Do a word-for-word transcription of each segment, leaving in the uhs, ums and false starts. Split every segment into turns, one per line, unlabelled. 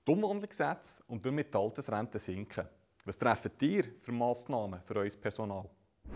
Die Umwandlungssätze und damit die Altersrente sinken. Was treffen ihr für Massnahmen für euer Personal?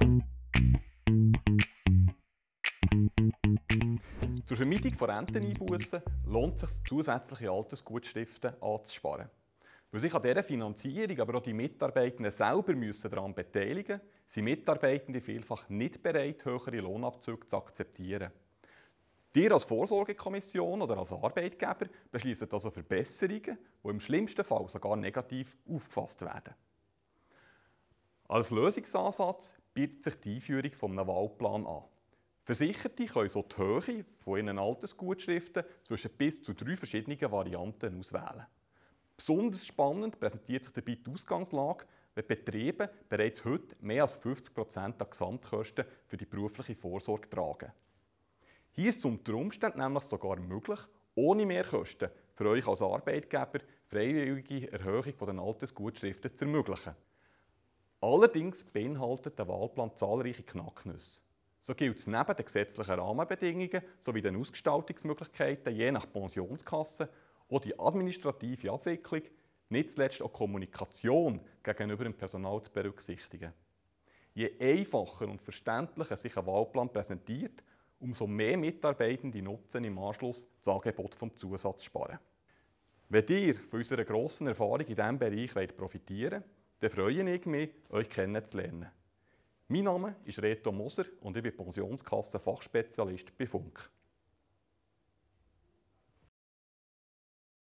Zur Vermeidung von Renteneinbussen lohnt es sich, zusätzliche Altersgutschriften anzusparen. Weil sich an dieser Finanzierung aber auch die Mitarbeitenden selber müssen daran beteiligen müssen, sind Mitarbeitende vielfach nicht bereit, höhere Lohnabzüge zu akzeptieren. Ihr als Vorsorgekommission oder als Arbeitgeber beschließen also Verbesserungen, die im schlimmsten Fall sogar negativ aufgefasst werden. Als Lösungsansatz bietet sich die Einführung eines Wahlplans an. Versicherte können so die Höhe von ihren Altersgutschriften zwischen bis zu drei verschiedenen Varianten auswählen. Besonders spannend präsentiert sich dabei die Ausgangslage, wenn Betriebe bereits heute mehr als fünfzig Prozent der Gesamtkosten für die berufliche Vorsorge tragen. Hier ist es unter Umständen nämlich sogar möglich, ohne Mehrkosten für euch als Arbeitgeber freiwillige Erhöhung der Altersgutschriften zu ermöglichen. Allerdings beinhaltet der Wahlplan zahlreiche Knacknüsse. So gilt es neben den gesetzlichen Rahmenbedingungen sowie den Ausgestaltungsmöglichkeiten je nach Pensionskasse auch die administrative Abwicklung, nicht zuletzt auch Kommunikation gegenüber dem Personal zu berücksichtigen. Je einfacher und verständlicher sich ein Wahlplan präsentiert, umso mehr Mitarbeitende nutzen im Anschluss das Angebot vom Zusatzsparen. Wenn ihr von unserer grossen Erfahrung in diesem Bereich profitieren wollt, dann freue ich mich, euch kennenzulernen. Mein Name ist Reto Moser und ich bin Pensionskassen-Fachspezialist bei Funk.